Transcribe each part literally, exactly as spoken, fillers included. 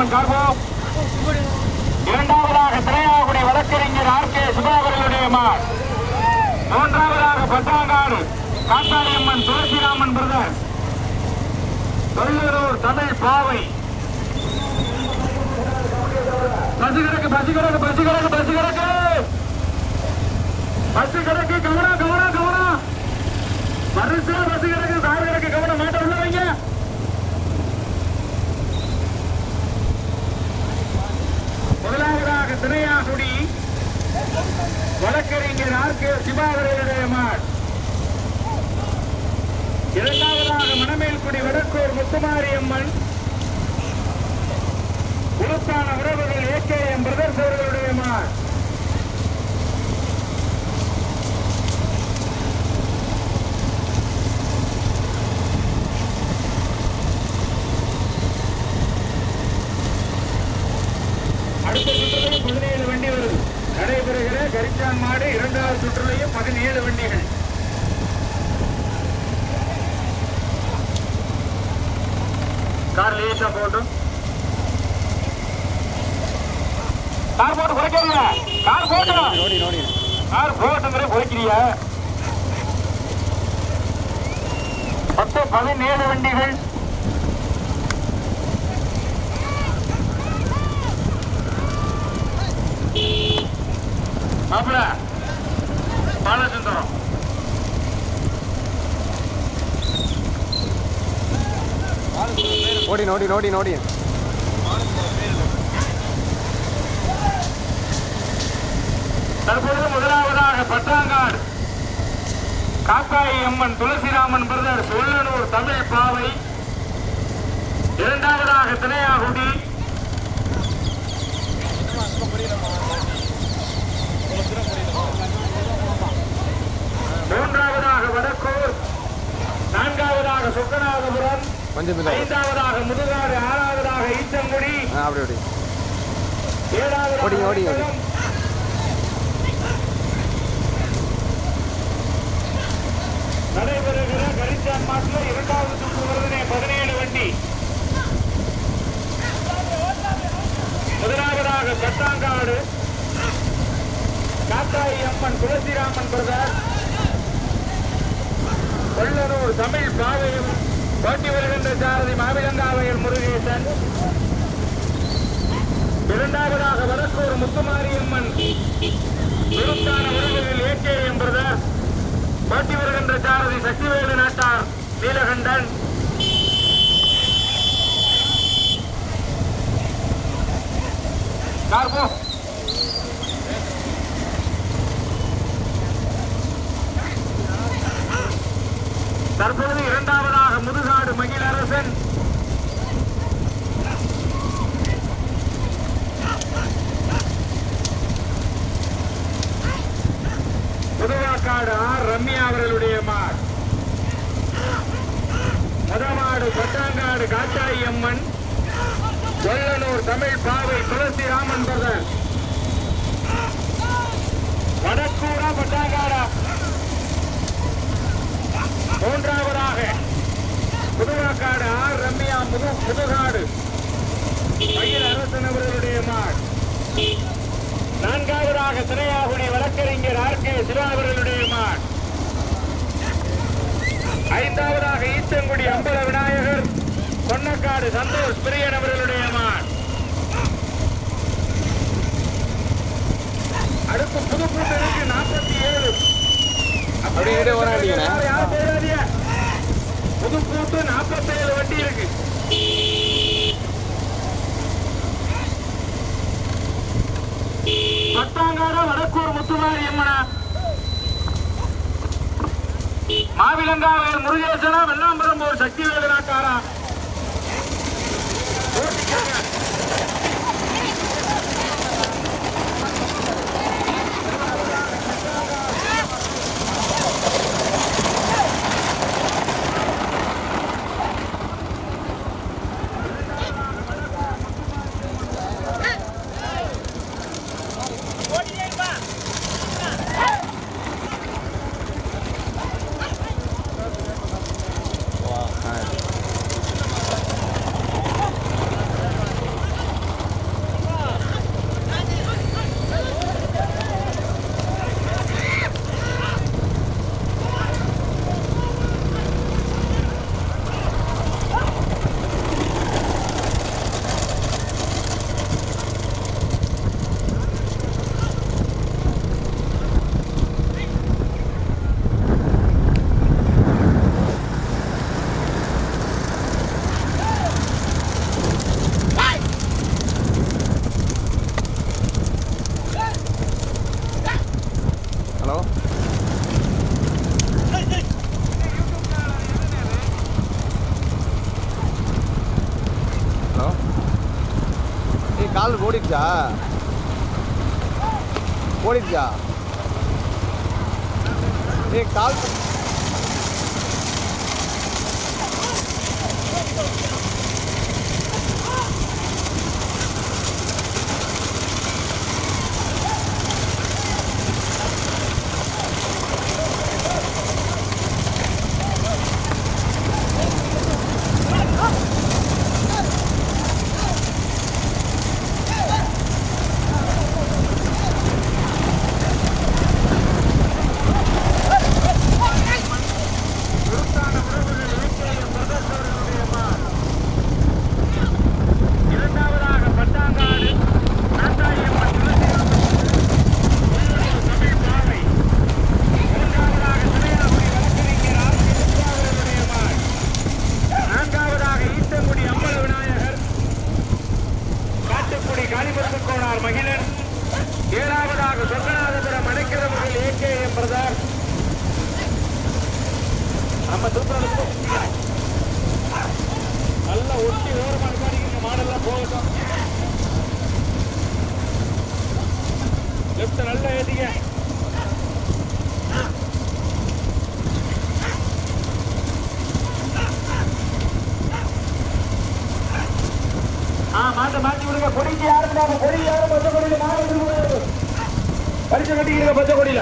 அம்மன் Carabao. இரண்டாவதாக திரையாகுடி வழக்கறிஞர் R K சுபாகரனுடைய மார். மூன்றாவதாக பட்டாங்காடு காத்தாரியம்மன் துளசிராமன் பிரதர். தொழிலூர் தமிழ் பாவை. பசு கிடக்கு பசு கிடக்கு பசு கிடக்கு பசு கிடக்கு பசு கிடக்கு கவனம் கவனம் கவனம். வரிசையா பசு கிடக்கு சாறு கிடக்கு கவனம். மாட்ட உள்ள வைங்க. முதலாவதாக திரையாகுடி வழக்கறிஞர் ஆர் கே சிவாவரையுடைய மார். இரண்டாவதாக மணமேல்குடி வடக்கூர் முத்துமாரியம்மன் உறுப்பான உறவுகள் ஏ கே எம் பிரதர்ஸ் அவர்களுடைய மார். அடுத்த சுற்றுலையும் பதினேழு வண்டி வருது. நடைபெறுகிற கரிச்சான் மாடு இரண்டாவது சுற்றுலையும் பதினேழு வண்டிகள். கார் லேசா போட்டும். கார் போட்டு குறைக்கிறீங்க. கார் போட்டு கார் போட்டுங்கிற குறைக்கிறியா? மொத்தம் பதினேழு வண்டிகள். மாப்பிள பாலச்சந்திரம் ஓடி நோடி நோடி நோடி. தற்பொழுது முதலாவதாக பட்டாங்காடு காக்காயி அம்மன் துளசிராமன் பிரதர் சொல்லனூர் தமிழ் பாவை. இரண்டாவதாக திரையாகுடி மூன்றாவதாக வடக்கூர். நான்காவதாக சொக்கநாதபுரம். ஐந்தாவதாக முதுகாடு. ஆறாவதாக ஈச்சங்குடி. ஏழாவதாக நடைபெறுகிற கரிச்சான் மாட்டில் இரண்டாவது சுற்று வருவதே பதினேழு வண்டி. முதலாவதாக பட்டாங்காடு காத்தாயி அம்மன் துளசிராமன் பிரதர் கொள்ளனூர் தமிழ் பாவையும் போட்டி வருகின்ற சாரதி மாவிலங்காவையர் முருகேசன். இரண்டாவதாக வடக்கூர் முத்துமாரியம்மன் விருத்தான உறவுகளில் ஏ கே எம் பிரதர் போட்டி வருகின்ற சாரதி சக்திவேலு நாட்டார் நீலகண்டன். கார்போ தற்பொழுது இரண்டாவதாக முதுகாடு மகிழரசன். புதுவாக்காடு ஆர் ரம்யா அவர்களுடைய மார். மதமாடு பட்டாங்காடு காட்டாயி அம்மன் கொல்லனூர் தமிழ் பாவை துளசிராமன் பிரதர். வடக்கூரா பட்டாங்காடா. மூன்றாவதாக புதுவாக்காடு ஆர் ரம்யா முது புதுகாடு மயில் அரசன் அவர்களுடைய மார். நான்காவதாக திரையாகுடி வழக்கறிஞர் ஆர் கே சிவா அவர்களுடைய மார். ஐந்தாவதாக ஈச்சங்குடி அம்பல விநாயகர் பொன்னக்காடு சந்தோஷ் பிரியன் அவர்களுடைய மார். அடுத்து புதுக்கூட்டருக்கு நாற்பத்தி ஏழு. புதுக்கூட்டு நாற்பத்தி ஏழு வண்டி இருக்கு. பட்டாங்காடு வடக்கூர் முத்துமாரியம்மனா மாவிலங்காவையர் முருகேசனா வெள்ளாம்பரம்பூர் சக்திவேலு நாட்டாரா. கால் ஓடிடுச்சா ஓடிடுச்சா ஏ கால் மாட்ட மாட்டி விடுங்க. கொடிக்கு யாரும் கொடி யாரும் பச்சை கொடியில மாடு பரிசு கட்டிக்கிறீங்க பச்சை கொடியில.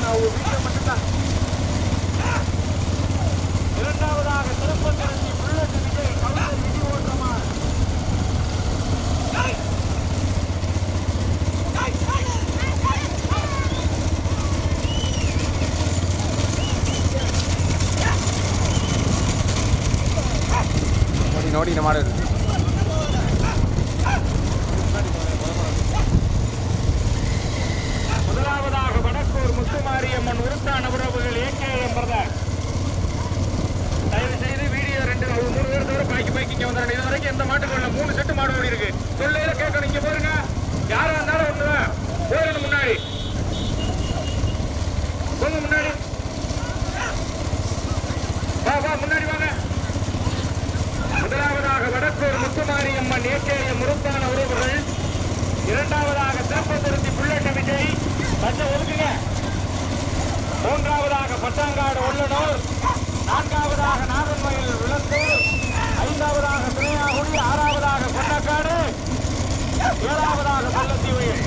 வீடியோ மட்டும்தான். இரண்டாவதாக திருப்பத்தரசி புல்லட் விஜய் கவுண்டர் விதி ஓட்டமா நோடி நோடி இந்த மாடு இருக்கு. முதலாவதாக வடக்கூர் முத்துமாரியம்மன் உருத்தான உறவுகள் ஏகேஎம் பிரதர். தயவு செய்து வீடியோ ரெண்டு மூணு பேர் தவிர பாக்கி பாக்கி இங்க வந்துடுறேன். இது வரைக்கும் எந்த மாட்டுக்கு இல்ல, மூணு செட்டு மாடு ஓடி இருக்கு. சொல்லையில கேட்கணும். இங்க போருங்க, யாரா இருந்தாலும் ஒண்ணுதான் போயிடணும். முன்னாடி போங்க, முன்னாடி வா வா முன்னாடி வாங்க. முதலாவதாக வடக்கூர் முத்துமாரியம்மன் ஏகேஎம் உருத்தான உறவுகள். இரண்டாவதாக திருப்பத்துருத்தி புல்லட் விஜய் பச்சை ஒதுக்குங்க. மூன்றாவதாக பட்டாங்காடு உள்ளனூர். நான்காவதாக நாகன்மயில் விளந்தூர். ஐந்தாவதாக துணையாகுடி. ஆறாவதாக கொண்டக்காடு. ஏழாவதாக பள்ளத்தீவையில்.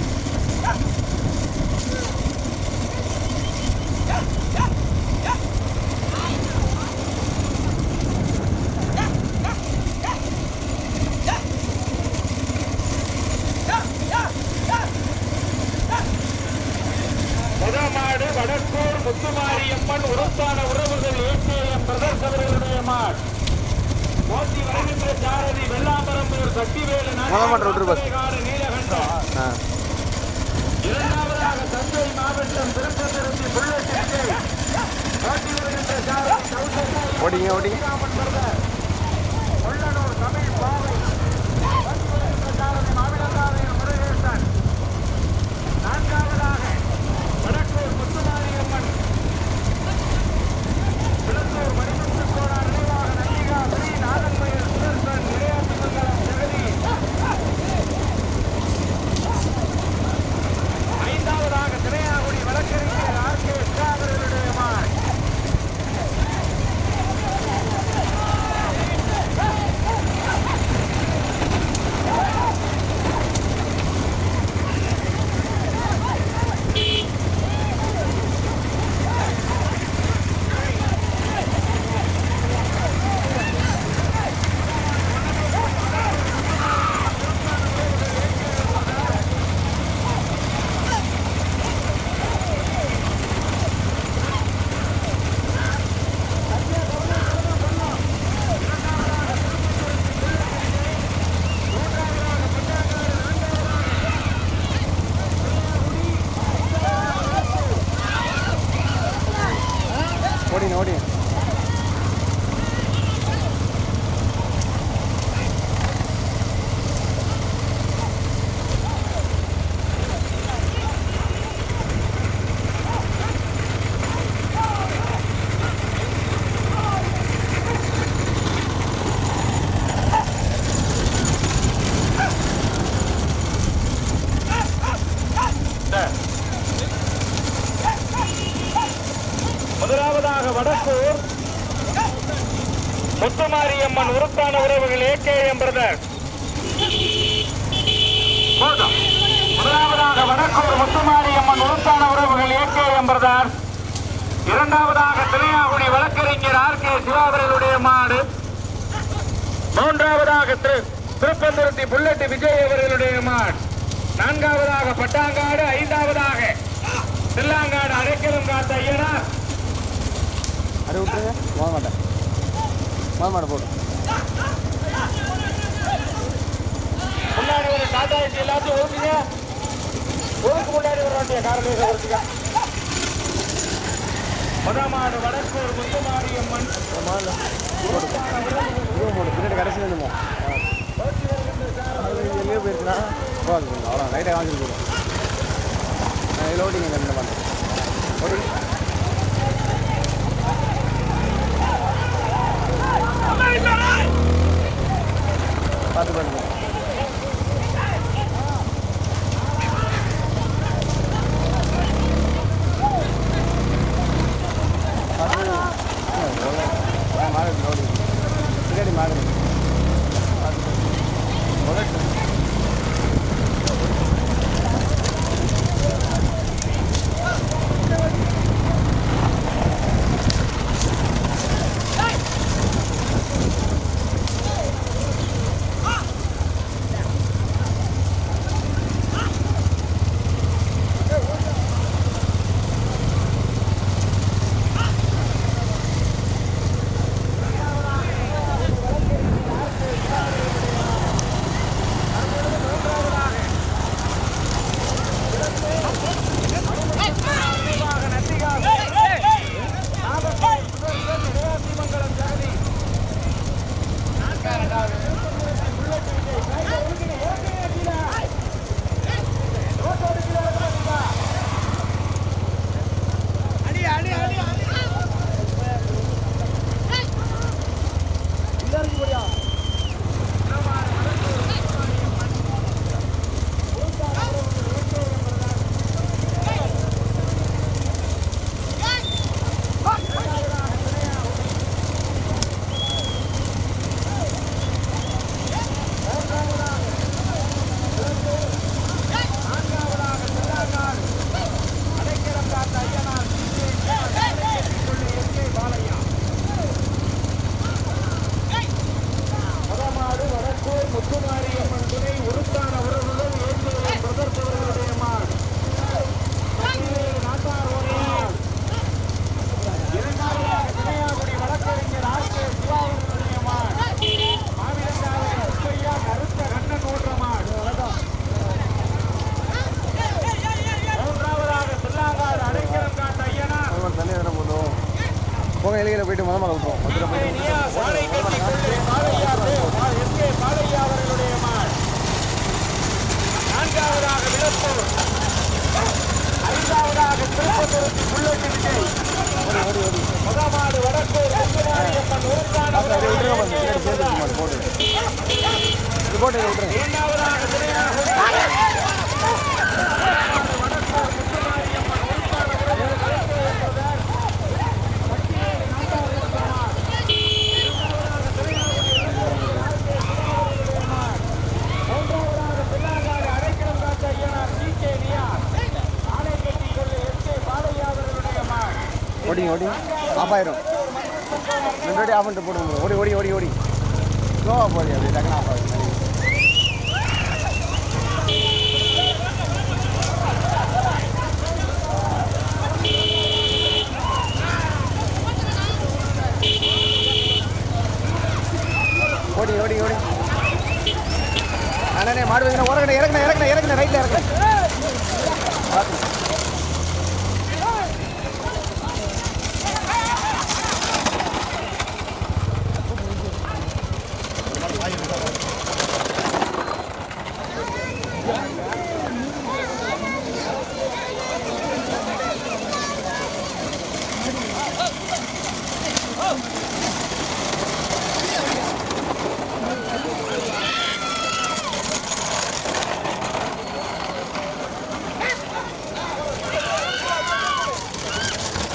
முதமாடு வடக்கூர் முத்துமாரியம்மன் உருத்தான உறவுகள் ஏகேஎம் பிரதர்ஸ் அவர்களுடைய மாடு. போட்டி வருகின்ற சாரதி வெள்ளாம்பரம்பூர் சக்திவேலு நாடு நீலகண்டன். இரண்டாவதாக தஞ்சை மாவட்டம் திருப்பதிருத்தி புல்லட் விஜய். போட்டி வருகின்ற சாரதி ஓடிங்க ஓடிங்க உள்ளனூர் தமிழ் பாவை. போட்டி வருகின்ற சாரதி மாவிலங்காவையில் முருகேசன். நான்காவதாக வடக்கூர் முத்துமாரியம்மன் விளந்தூர் மணிமுத்து கோடா நினைவாக நந்திகா ஸ்ரீ நாகன்மயில் சுதர்சன் விளையாட்டு மங்கலம் ஜெகதி. ஐந்தாவதாக திரையாகுடி வழக்கறிஞர் ஆர் கே அவர்களுடைய மாடு. ஓடிங்க ஓடிங்க முதலாவதாக வடக்கூர் முத்துமாரியம்மன் உருத்தான உறவுகள் ஏகேஎம் பிரதர். முதலாவதாக வடக்கூர் முத்துமாரியம்மன் உருத்தான உறவுகள் ஏகேஎம் பிரதர். இரண்டாவதாக திரையாகுடி வழக்கறிஞர் ஆர் கே சிவாவர்களுடைய மாடு. மூன்றாவதாக திருப்பந்துருத்தி புல்லட் விஜய் அவர்களுடைய மாடு. நான்காவதாக பட்டாங்காடு. ஐந்தாவதாக தில்லாங்காடு அரைக்கலும் காத்த ஐயனார். அது விட்டுருங்க போக மாட்டேன் போக மாட்டேன் போட்டு முன்னாடி ஒரு டாடா ஏசி எல்லாத்தையும் ஓட்டுங்க. ஊருக்கு முன்னாடி ஒரு வண்டியை காரணம் ஓட்டுங்க. முதமாடு வடக்கூர் முத்துமாரியம்மன் பின்னாடி கடைசியில் இருந்துமோ எங்கேயோ போயிருச்சுன்னா போகாது கொஞ்சம் அவ்வளோ லைட்டாக வாங்கிட்டு போயிடும். நான் இதில் ஓட்டிங்க இந்த மாதிரி ஓட்டிங்க பார்த்து பண்ணுங்க. மாடு ஓடி பின்னாடி மாடு போக இலையில போயிட்டு முத மாலை விட்டுருவோம் மதுரை போயிட்டு வாழை கட்டி கொள்ளை பாலையா எஸ் கே பாலையா அவர்களுடைய மாள். நான்காவதாக விளப்பூர், ஐந்தாவதாக திருப்பத்தூருக்கு புல்லட்டு விஜய், முதமாடு வடக்கூர் முத்துமாரியம்மன் உருத்தான போட்டு போட்டு விட்டுருங்க. இரண்டாவதாக ஓடி ஓடி ஆஃப் ஆயிடும். ரெண்டு வாட்டி ஆஃப் பண்ணிட்டு போட்டு ஓடி ஓடி ஓடி ஓடி ஸ்லோவாக போடி அப்படி டக்குன்னு ஆஃப் ஆகிடும். ஓடி ஓடி ஓடி அண்ணே மாடு வைக்கணும். ஓரக்கடை இறக்குனேன் இறக்குனேன் இறக்குனேன் ரைட்டில் இறக்குனேன்.